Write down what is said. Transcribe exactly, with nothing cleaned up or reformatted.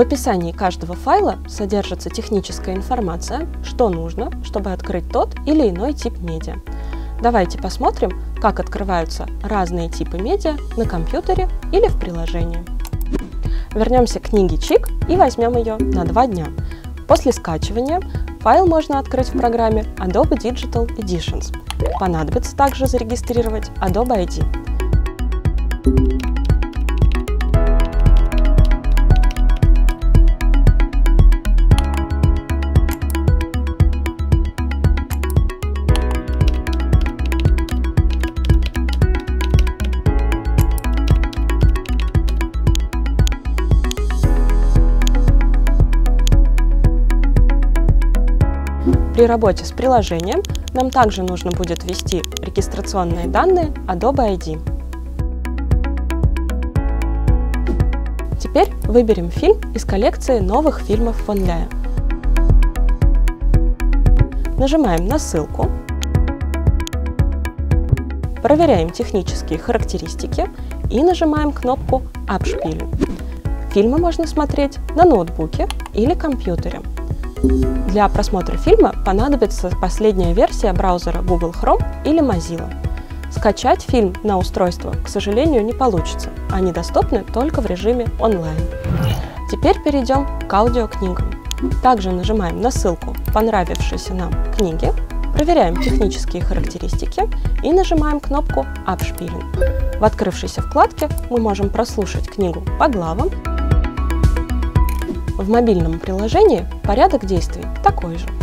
описании каждого файла содержится техническая информация, что нужно, чтобы открыть тот или иной тип медиа. Давайте посмотрим, как открываются разные типы медиа на компьютере или в приложении. Вернемся к книге Чик и возьмем ее на два дня. После скачивания файл можно открыть в программе Adobe Digital Editions. Понадобится также зарегистрировать Adobe ай ди. При работе с приложением нам также нужно будет ввести регистрационные данные Adobe ай ди. Теперь выберем фильм из коллекции новых фильмов фон Ляя. Нажимаем на ссылку, проверяем технические характеристики и нажимаем кнопку «Abspielen». Фильмы можно смотреть на ноутбуке или компьютере. Для просмотра фильма понадобится последняя версия браузера Google Chrome или Mozilla. Скачать фильм на устройство, к сожалению, не получится. Они доступны только в режиме онлайн. Теперь перейдем к аудиокнигам. Также нажимаем на ссылку понравившейся нам книги, проверяем технические характеристики и нажимаем кнопку «Abspielen». В открывшейся вкладке мы можем прослушать книгу по главам. В мобильном приложении порядок действий такой же.